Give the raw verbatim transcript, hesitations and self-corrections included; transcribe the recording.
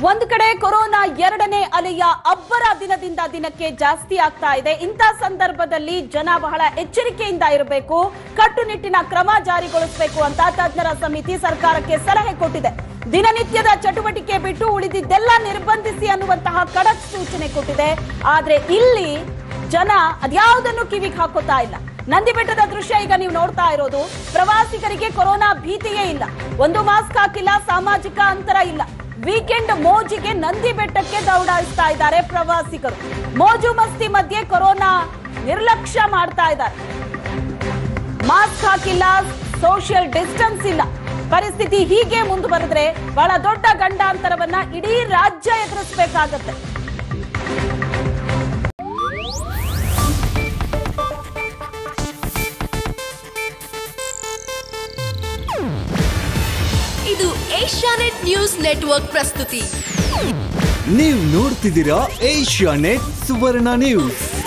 ಒಂದು ಕಡೆ ಕೊರೋನಾ ಎರಡನೇ ಅಲೆಯ ಅಬ್ಬರ ದಿನದಿಂದ ದಿನಕ್ಕೆ ಜಾಸ್ತಿ ಆಗ್ತಾ ಇದೆ. ಇಂಥ ಸಂದರ್ಭದಲ್ಲಿ ಜನ ಬಹಳ ಎಚ್ಚರಿಕೆಯಿಂದ ಇರಬೇಕು, ಕಟ್ಟುನಿಟ್ಟಿನ ಕ್ರಮ ಜಾರಿಗೊಳಿಸಬೇಕು ಅಂತ ತಜ್ಞರ ಸಮಿತಿ ಸರ್ಕಾರಕ್ಕೆ ಸಲಹೆ ಕೊಟ್ಟಿದೆ. ದಿನನಿತ್ಯದ ಚಟುವಟಿಕೆ ಬಿಟ್ಟು ಉಳಿದಿದ್ದೆಲ್ಲ ನಿರ್ಬಂಧಿಸಿ ಅನ್ನುವಂತಹ ಖಡಕ್ ಸೂಚನೆ ಕೊಟ್ಟಿದೆ. ಆದ್ರೆ ಇಲ್ಲಿ ಜನ ಅದ್ಯಾವುದನ್ನು ಕಿವಿಗೆ ಹಾಕೋತಾ ಇಲ್ಲ. ನಂದಿ ಬೆಟ್ಟದ ದೃಶ್ಯ ಈಗ ನೀವು ನೋಡ್ತಾ ಇರೋದು. ಪ್ರವಾಸಿಗರಿಗೆ ಕೊರೋನಾ ಭೀತಿಯೇ ಇಲ್ಲ, ಒಂದು ಮಾಸ್ಕ್ ಹಾಕಿಲ್ಲ, ಸಾಮಾಜಿಕ ಅಂತರ ಇಲ್ಲ. ವೀಕೆಂಡ್ ಮೋಜಿಗೆ ನಂದಿ ಬೆಟ್ಟಕ್ಕೆ ದೌಡಾಯಿಸ್ತಾ ಇದ್ದಾರೆ ಪ್ರವಾಸಿಗರು. ಮೋಜು ಮಸ್ತಿ ಮಧ್ಯೆ ಕೊರೋನಾ ನಿರ್ಲಕ್ಷ್ಯ ಮಾಡ್ತಾ ಇದ್ದಾರೆ. ಮಾಸ್ಕ್ ಹಾಕಿಲ್ಲ, ಸೋಷಿಯಲ್ ಡಿಸ್ಟೆನ್ಸ್ ಇಲ್ಲ. ಪರಿಸ್ಥಿತಿ ಹೀಗೆ ಮುಂದುವರೆದ್ರೆ ಬಹಳ ದೊಡ್ಡ ಗಂಡಾಂತರವನ್ನ ಇಡೀ ರಾಜ್ಯ ಎದುರಿಸಬೇಕಾಗತ್ತೆ. ಇದು ಏಷ್ಯಾನೆಟ್ ನ್ಯೂಸ್ ನೆಟ್ವರ್ಕ್ ಪ್ರಸ್ತುತಿ. ನೀವು ನೋಡ್ತಿದ್ದೀರಾ ಏಷ್ಯಾನೆಟ್ ಸುವರ್ಣ ನ್ಯೂಸ್.